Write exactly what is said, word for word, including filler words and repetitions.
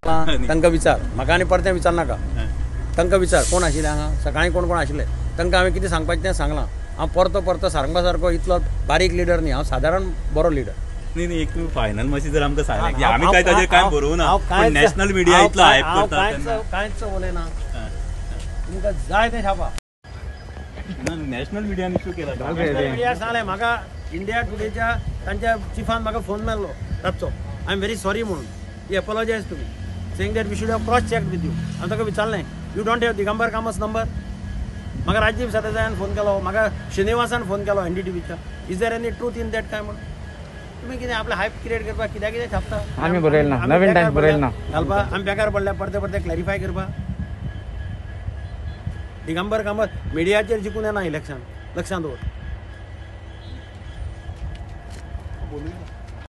तांकां विचार म्हाका आनी परते विचार नाका तांकां विचार कोण आशिल्ले हांगा सकाळीं कोण कोण आशिल्ले तांकां हांवें कितें सांगपाचें तें सांगलां हांव परतो परतो सांगपा सारको इतलो बारीक लिडर न्ही हांव सादारण बरो लिडर नाही नाही एक तुम्ही फायनल मातशी जर आमकां सांगलें आमी काय ताजेर कांय बरोवं ना पण नॅशनल मिडिया इतलो हायप करता तेन्ना कांयच उलयना तुमकां जाय तें छापा नॅशनल मिडियान इश्यू केला नॅशनल मिडिया सांगलें म्हाका इंडिया टुडेच्या तांच्या चिफान म्हाका फोन मेळ्ळो रातचो आय एम व्हेरी सॉरी म्हणून ही एपोलॉजायज तुमी सेंग that we should have cross check with you हांवें ताका विचारलें you don't have Digambar Kamat number म्हाका राजीव सतेजायान फोन केलो म्हाका श्रीनिवासान फोन केलो एन डी टी व्हीच्या is there any truth in that काय म्हणून तुमी कितें आपलें हायप क्रिएट करपाक कित्याक कितें छापता आमी बरयलें ना नवीन टायम्स बरयलें ना घालपा आमी बेकार पडल्या परते परते क्लॅरिफाय करपा दिगंबर कामत मिडियाचेर जिखून येना इलेक्शन लक्षांत दवर